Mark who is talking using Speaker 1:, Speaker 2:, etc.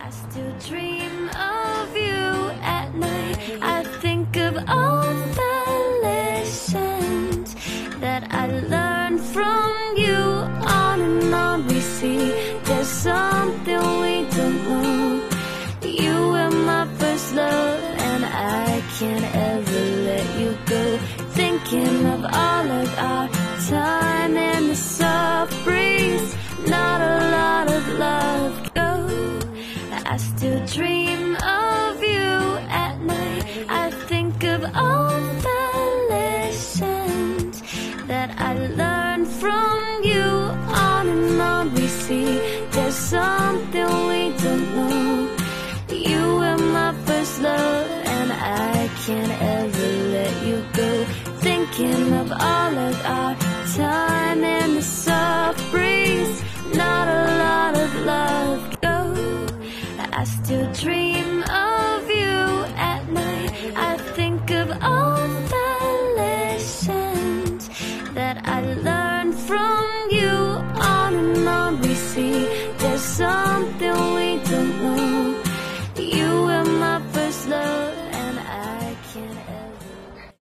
Speaker 1: I still dream of you at night. I think of all the lessons that I learned from you. On and on we see there's something we don't know. You were my first love, and I can't ever let you go. Thinking of all of our time in the soft breeze, not a lot of love go. I still dream of you at night. I think of all the lessons that I learned from you. On and on we see there's something we don't know. You were my first love, and I can't ever let you go. Thinking of all of our time in the soft breeze, not a lot of love go. I still dream of you at night. I think of all the lessons that I learned from you. On and on we see there's something